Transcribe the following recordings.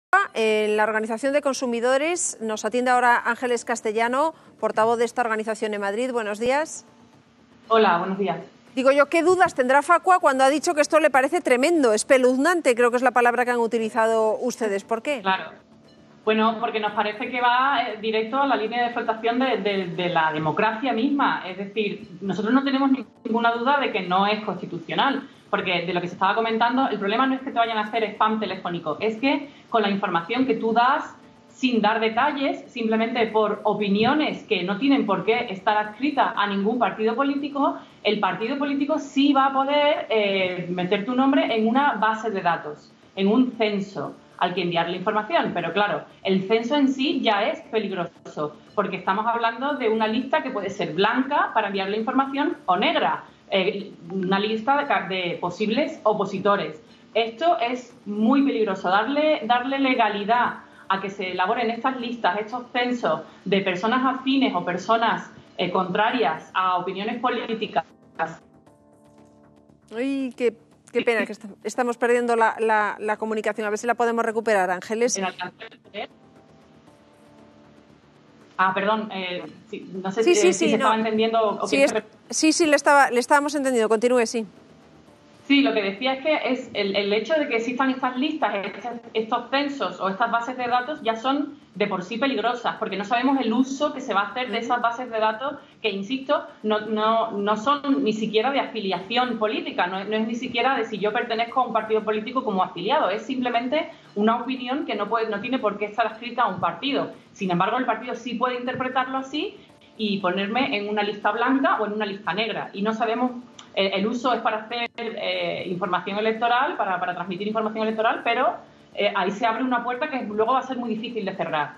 En la Organización de Consumidores nos atiende ahora Ángeles Castellano, portavoz de esta organización en Madrid. Buenos días. Hola, buenos días. Digo yo, ¿qué dudas tendrá Facua cuando ha dicho que esto le parece tremendo, espeluznante? Creo que es la palabra que han utilizado ustedes. ¿Por qué? Claro. Bueno, porque nos parece que va directo a la línea de flotación de la democracia misma. Es decir, nosotros no tenemos ninguna duda de que no es constitucional, porque de lo que se estaba comentando, el problema no es que te vayan a hacer spam telefónico, es que con la información que tú das, sin dar detalles, simplemente por opiniones que no tienen por qué estar adscritas a ningún partido político, el partido político sí va a poder meter tu nombre en una base de datos, en un censo al que enviar la información. Pero claro, el censo en sí ya es peligroso, porque estamos hablando de una lista que puede ser blanca para enviar la información o negra, una lista de posibles opositores. Esto es muy peligroso, darle legalidad a que se elaboren estas listas, estos censos de personas afines o personas contrarias a opiniones políticas. Uy, qué pena que estamos perdiendo la comunicación. A ver si la podemos recuperar, Ángeles. Perdón, no sé si se estaba entendiendo. Sí, le estábamos entendiendo. Continúe, sí. Sí, lo que decía es que el hecho de que existan estas listas, estos censos o estas bases de datos ya son de por sí peligrosas, porque no sabemos el uso que se va a hacer de esas bases de datos que, insisto, no son ni siquiera de afiliación política, no es ni siquiera de si yo pertenezco a un partido político como afiliado, es simplemente una opinión que no tiene por qué estar adscrita a un partido. Sin embargo, el partido sí puede interpretarlo así y ponerme en una lista blanca o en una lista negra, y no sabemos. El uso es para hacer información electoral, para transmitir información electoral, pero ahí se abre una puerta que luego va a ser muy difícil de cerrar.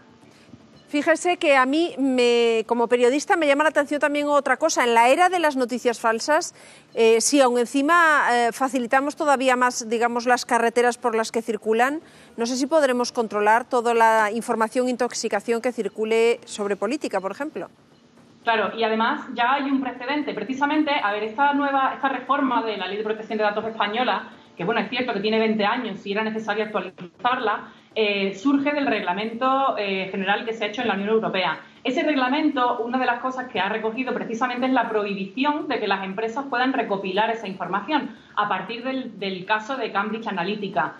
Fíjese que a mí, como periodista, me llama la atención también otra cosa. En la era de las noticias falsas, si aún encima facilitamos todavía más, digamos, las carreteras por las que circulan, no sé si podremos controlar toda la información e intoxicación que circule sobre política, por ejemplo. Claro, y además ya hay un precedente. Precisamente, a ver, esta reforma de la Ley de Protección de Datos española, que bueno, es cierto que tiene 20 años y era necesario actualizarla, surge del reglamento general que se ha hecho en la Unión Europea. Ese reglamento, una de las cosas que ha recogido precisamente es la prohibición de que las empresas puedan recopilar esa información a partir del caso de Cambridge Analytica,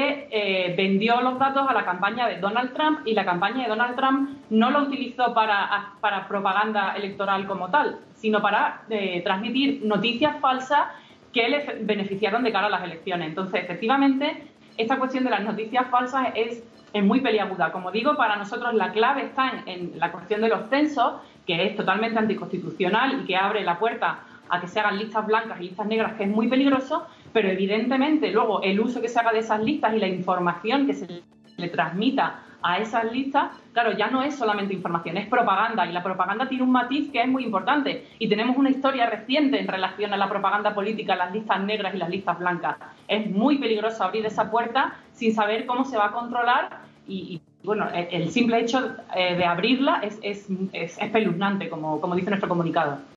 que vendió los datos a la campaña de Donald Trump, y la campaña de Donald Trump no lo utilizó para propaganda electoral como tal, sino para transmitir noticias falsas que le beneficiaron de cara a las elecciones. Entonces, efectivamente, esta cuestión de las noticias falsas es muy peliaguda. Como digo, para nosotros la clave está en la cuestión de los censos, que es totalmente anticonstitucional y que abre la puerta a que se hagan listas blancas y listas negras, que es muy peligroso, pero evidentemente luego el uso que se haga de esas listas y la información que se le transmita a esas listas, claro, ya no es solamente información, es propaganda, y la propaganda tiene un matiz que es muy importante, y tenemos una historia reciente en relación a la propaganda política, las listas negras y las listas blancas. Es muy peligroso abrir esa puerta sin saber cómo se va a controlar, y bueno, el simple hecho de abrirla es espeluznante, como dice nuestro comunicado.